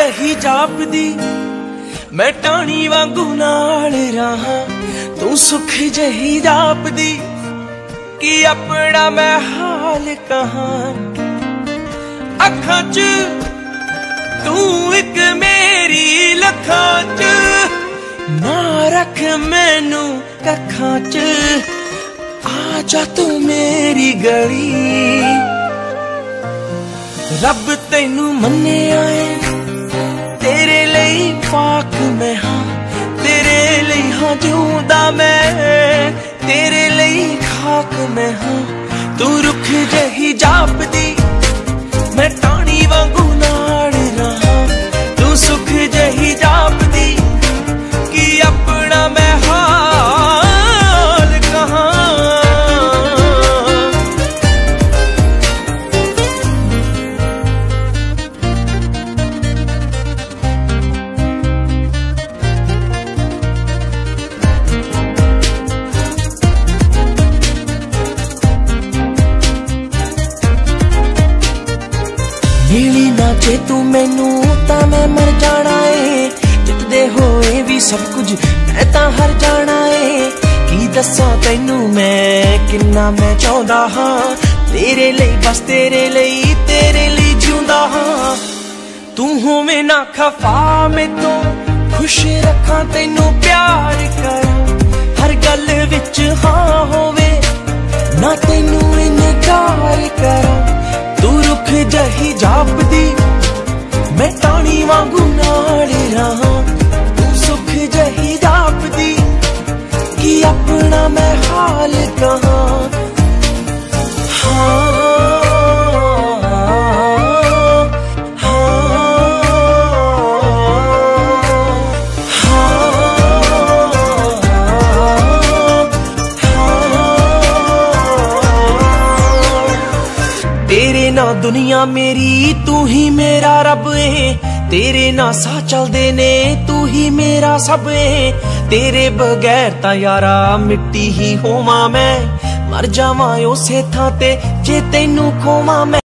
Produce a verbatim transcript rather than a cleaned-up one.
जही जापदी मैं टाणी वांगू नाल रहा, तू सुख जही जापदी कि अपना मैं हाल कहां। अखां च तू एक मेरी लखां च, ना रख मैनू कखां च, आजा तू मेरी गली। रब तैनू मन्ने आए तेरे लिए पाक मैं हाँ, तेरे लिए हाँ जिउंदा मैं, तेरे लिए खाक मैं हाँ। तू रुख जही जापदी मैं टाणी वांगू नाल रहा, तू सुख जही जापदी कि अपना मैं हाल कहां। मिली ना जे तू मैनू तां मैं मर जाना है, जितदे होए भी सब कुछ मैं तां हर जाना है। की दस्सां तैनू मैं किन्ना मैं चाहुंदा हां, तेरे लिए बस तेरे लिए तेरे लिए जिउंदा हां। तू होवे ना खफा मैं तो खुश रखां तैनू प्यार करां, हर गल विच हाँ होवे ना तैनू इनकार करां। तू रुख जही जापदी मैं टाणी वांगू नाल रहा, तू सुख जही जापदी कि अपना मैं हाल कहां। हाँ तेरे ना दुनिया मेरी तू ही मेरा रब है, तेरे ना सा चलदे ने तू ही मेरा सब है। तेरे बगैर तां यारा मिट्टी ही होवां मैं, मर जावां उसे थां ते जे तैनू खोवां मैं।